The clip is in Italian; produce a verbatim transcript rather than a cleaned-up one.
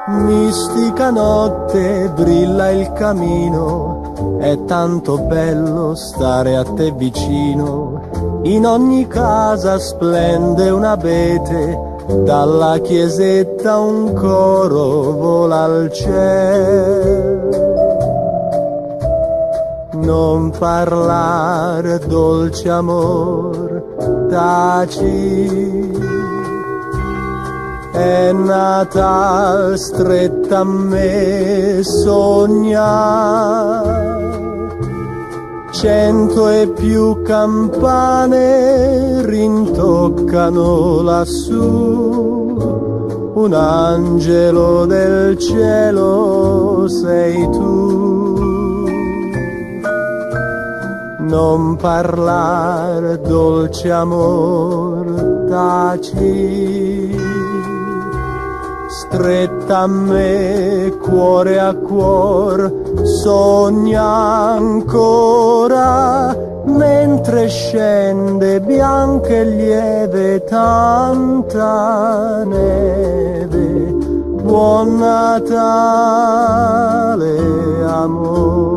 Mistica notte, brilla il camino, è tanto bello stare a te vicino. In ogni casa splende un abete, dalla chiesetta un coro vola al cielo. Non parlar, dolce amor, taci. È Natal, stretta a me, sogna. Cento e più campane rintoccano lassù. Un angelo del cielo sei tu. Non parlar, dolce amor, taci. Stretta a me, cuore a cuor, sogna ancora, mentre scende bianca e lieve tanta neve. Buon Natale, amore.